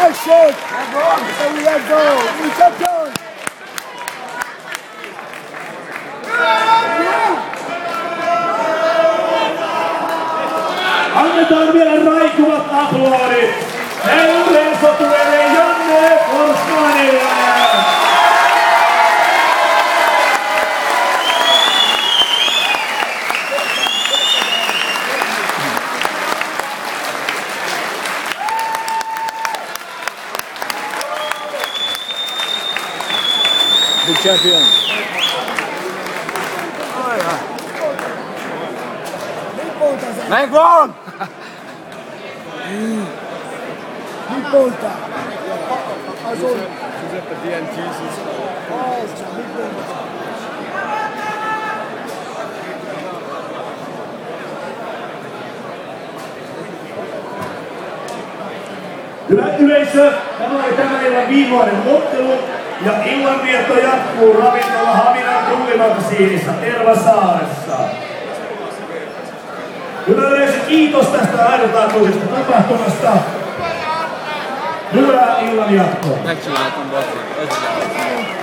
shake. So we let go. We kept going. Annetaan vielä raikuvat aplodit yleisötuelle Janne Forsmanille. The champion. Näin vaan! Volta. Giuseppe DNT Hyvä yleisö, tämä oli tämän illan viimeinen ottelu ja illanvietto jatkuu ravintola Haminan Tullimakasiinissa Tervasaaressa. Hyvä yleisö, kiitos tästä ainutlaatuisesta tapahtumasta. Hyvää illan jatkoa. Actually, I come back.